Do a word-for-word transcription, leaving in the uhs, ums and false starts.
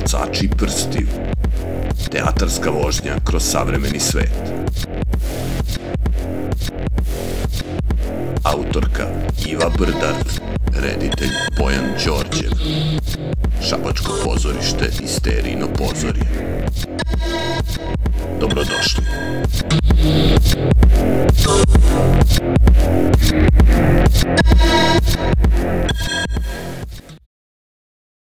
Nosači prstiju. Teatarska vožnja kroz savremeni svet. Autorka Iva Brdar, reditelj Bojan Đorđev. Šabačko pozorište i Sterijino pozorje. Dobrodošli.